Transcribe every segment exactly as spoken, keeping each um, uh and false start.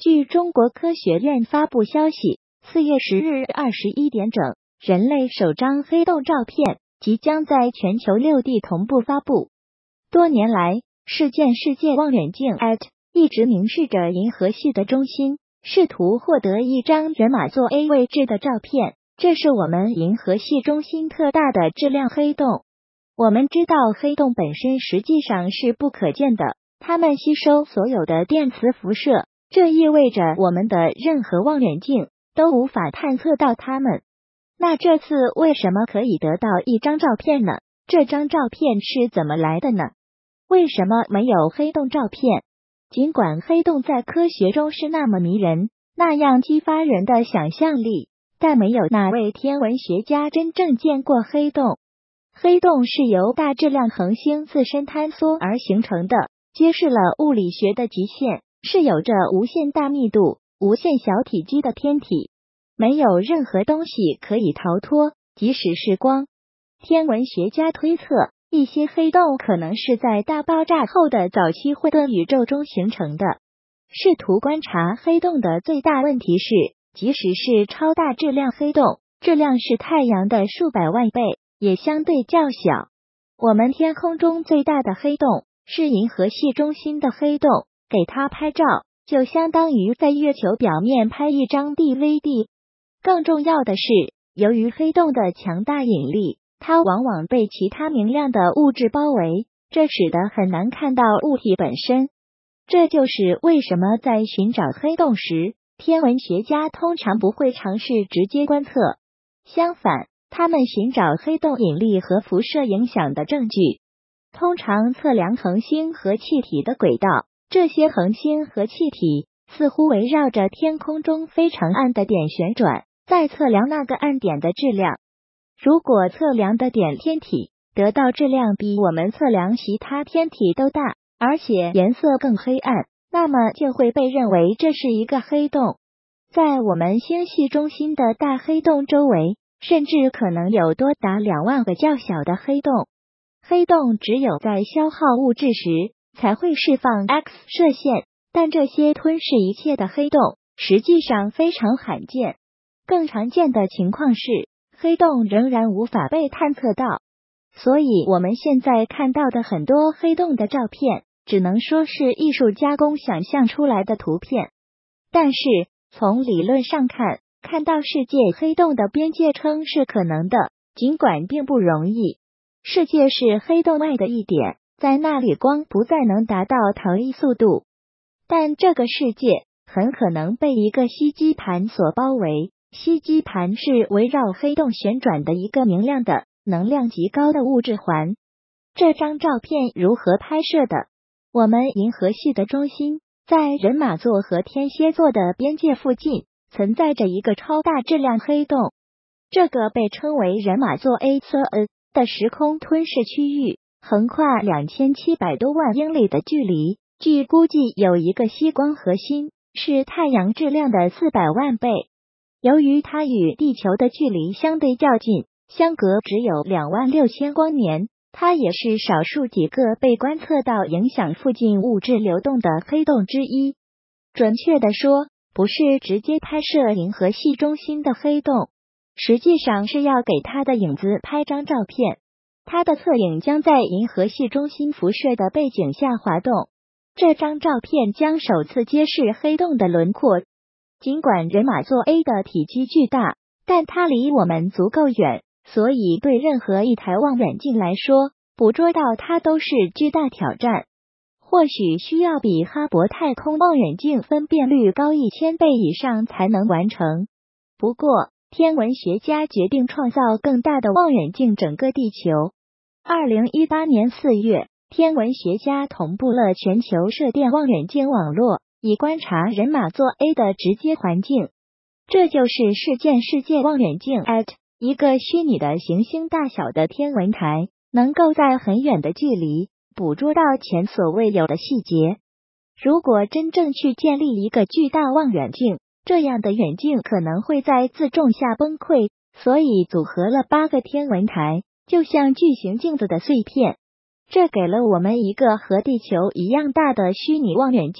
据中国科学院发布消息，四月十日二十一点整，人类首张黑洞照片即将在全球六地同步发布。多年来，事件世界望远镜 A T 一直凝视着银河系的中心，试图获得一张人马座 A 位置的照片。这是我们银河系中心特大的质量黑洞。我们知道黑洞本身实际上是不可见的，它们吸收所有的电磁辐射，这意味着我们的任何望远镜都无法探测到它们。那这次为什么可以得到一张照片呢？这张照片是怎么来的呢？为什么没有黑洞照片？尽管黑洞在科学中是那么迷人，那样激发人的想象力，但没有哪位天文学家真正见过黑洞。黑洞是由大质量恒星自身坍缩而形成的，揭示了物理学的极限，是有着无限大密度、无限小体积的天体，没有任何东西可以逃脱，即使是光。天文学家推测，一些黑洞可能是在大爆炸后的早期混沌宇宙中形成的。试图观察黑洞的最大问题是，即使是超大质量黑洞，质量是太阳的数百万倍，也相对较小。我们天空中最大的黑洞是银河系中心的黑洞，给它拍照就相当于在月球表面拍一张 D V D。 更重要的是，由于黑洞的强大引力，它往往被其他明亮的物质包围，这使得很难看到物体本身。这就是为什么在寻找黑洞时，天文学家通常不会尝试直接观测。相反，他们寻找黑洞引力和辐射影响的证据，通常测量恒星和气体的轨道。这些恒星和气体似乎围绕着天空中非常暗的点旋转，再测量那个暗点的质量。如果测量的点天体得到质量比我们测量其他天体都大，而且颜色更黑暗，那么就会被认为这是一个黑洞。在我们星系中心的大黑洞周围，甚至可能有多达两万个较小的黑洞。黑洞只有在消耗物质时才会释放 X 射线，但这些吞噬一切的黑洞实际上非常罕见。更常见的情况是，黑洞仍然无法被探测到。所以我们现在看到的很多黑洞的照片，只能说是艺术加工想象出来的图片。但是从理论上看，看到世界黑洞的边界称是可能的，尽管并不容易。世界是黑洞外的一点，在那里光不再能达到逃逸速度，但这个世界很可能被一个吸积盘所包围。吸积盘是围绕黑洞旋转的一个明亮的、能量极高的物质环。这张照片如何拍摄的？我们银河系的中心，在人马座和天蝎座的边界附近，存在着一个超大质量黑洞。这个被称为人马座 A 侧 N 的时空吞噬区域，横跨两千七百多万英里的距离，据估计有一个吸光核心，是太阳质量的四百万倍。由于它与地球的距离相对较近，相隔只有两万六千光年，它也是少数几个被观测到影响附近物质流动的黑洞之一。准确地说，不是直接拍摄银河系中心的黑洞，实际上是要给它的影子拍张照片。它的侧影将在银河系中心辐射的背景下滑动。这张照片将首次揭示黑洞的轮廓。尽管人马座 A 的体积巨大，但它离我们足够远，所以对任何一台望远镜来说，捕捉到它都是巨大挑战。或许需要比哈勃太空望远镜分辨率高一千倍以上才能完成。不过，天文学家决定创造更大的望远镜整个地球。二零一八年四月，天文学家同步了全球射电望远镜网络，以观察人马座 A 的直接环境。这就是事件世界望远镜 A T， 一个虚拟的行星大小的天文台，能够在很远的距离捕捉到前所未有的细节。如果真正去建立一个巨大望远镜，这样的远镜可能会在自重下崩溃，所以组合了八个天文台，就像巨型镜子的碎片。这给了我们一个和地球一样大的虚拟望远镜，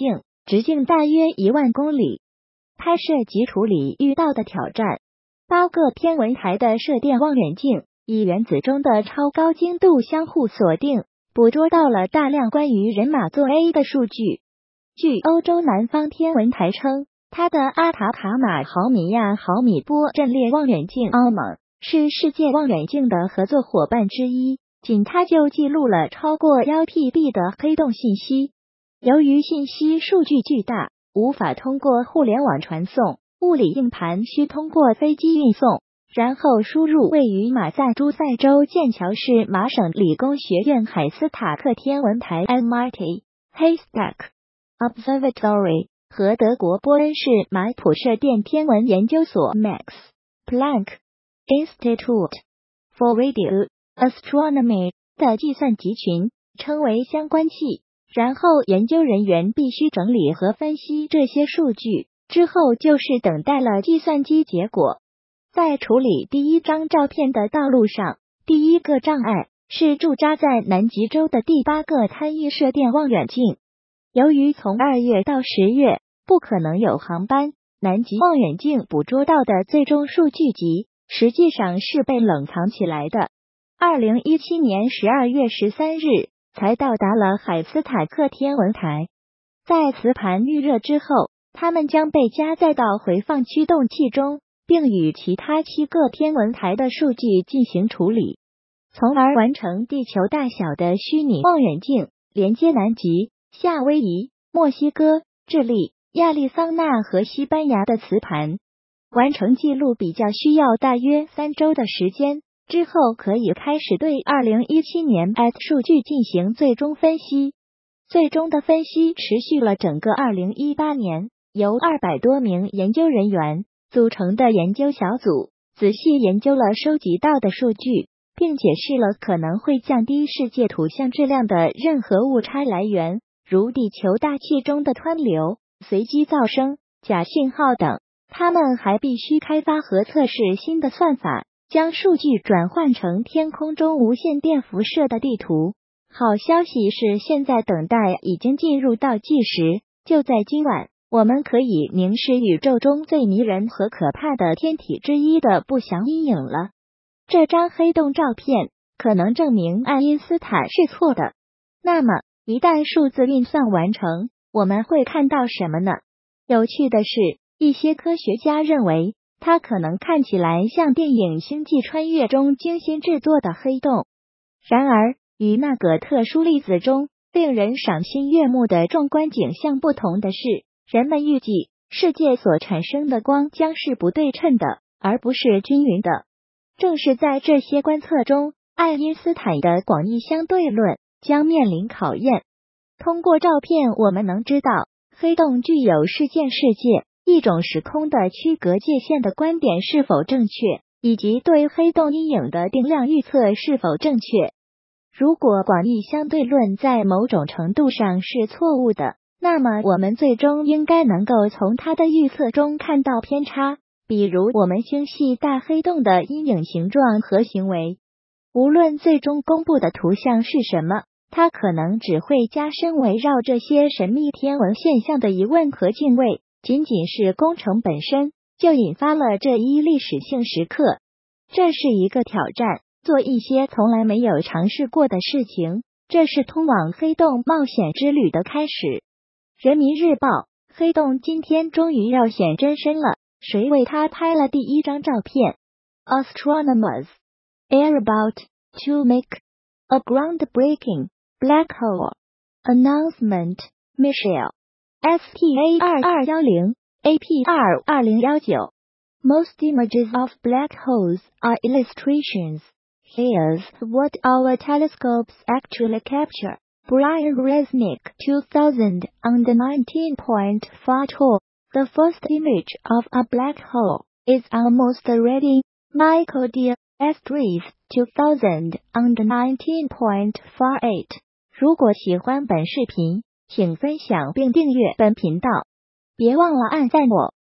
直径大约一万公里。拍摄及处理遇到的挑战：八个天文台的射电望远镜以原子中的超高精度相互锁定，捕捉到了大量关于人马座 A 的数据。据欧洲南方天文台称，它的阿塔卡马毫米亚毫米波阵列望远镜奥蒙是世界望远镜的合作伙伴之一，仅它就记录了超过 一 T B 的黑洞信息。由于信息数据巨大，无法通过互联网传送，物理硬盘需通过飞机运送，然后输入位于马萨诸塞州剑桥市麻省理工学院海斯塔克天文台 M R T Haystack Observatory 和德国波恩市马普射电天文研究所 Max Planck Institute for Radio Astronomy 的计算集群，称为相关器。然后研究人员必须整理和分析这些数据，之后就是等待了计算机结果。在处理第一张照片的道路上，第一个障碍是驻扎在南极洲的第八个参与射电望远镜。由于从二月到十月不可能有航班，南极望远镜捕捉到的最终数据集实际上是被冷藏起来的。二零一七年十二月十三日才到达了海斯塔克天文台。在磁盘预热之后，它们将被加载到回放驱动器中，并与其他七个天文台的数据进行处理，从而完成地球大小的虚拟望远镜，连接南极、夏威夷、墨西哥、智利、亚利桑那和西班牙的磁盘。完成记录比较需要大约三周的时间。之后可以开始对二零一七年 A T 数据进行最终分析。最终的分析持续了整个二零一八年，由二百多名研究人员组成的研究小组仔细研究了收集到的数据，并解释了可能会降低世界图像质量的任何误差来源，如地球大气中的湍流、随机噪声、假信号等。他们还必须开发和测试新的算法，将数据转换成天空中无线电辐射的地图。好消息是，现在等待已经进入倒计时，就在今晚，我们可以凝视宇宙中最迷人和可怕的天体之一的不祥阴影了。这张黑洞照片可能证明爱因斯坦是错的。那么，一旦数字运算完成，我们会看到什么呢？有趣的是，一些科学家认为它可能看起来像电影《星际穿越》中精心制作的黑洞。然而，与那个特殊例子中令人赏心悦目的壮观景象不同的是，人们预计世界所产生的光将是不对称的，而不是均匀的。正是在这些观测中，爱因斯坦的广义相对论将面临考验。通过照片，我们能知道黑洞具有事件世界一种时空的区隔界限的观点是否正确，以及对黑洞阴影的定量预测是否正确。如果广义相对论在某种程度上是错误的，那么我们最终应该能够从它的预测中看到偏差，比如我们星系大黑洞的阴影形状和行为。无论最终公布的图像是什么，它可能只会加深围绕这些神秘天文现象的疑问和敬畏。仅仅是工程本身就引发了这一历史性时刻。这是一个挑战，做一些从来没有尝试过的事情，这是通往黑洞冒险之旅的开始。人民日报，黑洞今天终于要显真身了，谁为它拍了第一张照片？ Astronomers are about to make a groundbreaking black hole announcement. Michelle S T A 二二一零 A P R 二零一九 Most images of black holes are illustrations. Here's what our telescopes actually capture. Brian Resnick two thousand nineteen point four two The first image of a black hole is almost ready. Michael D. Estrees two thousand nineteen point four eight 如果喜欢本视频，请分享并订阅本频道，别忘了按赞我。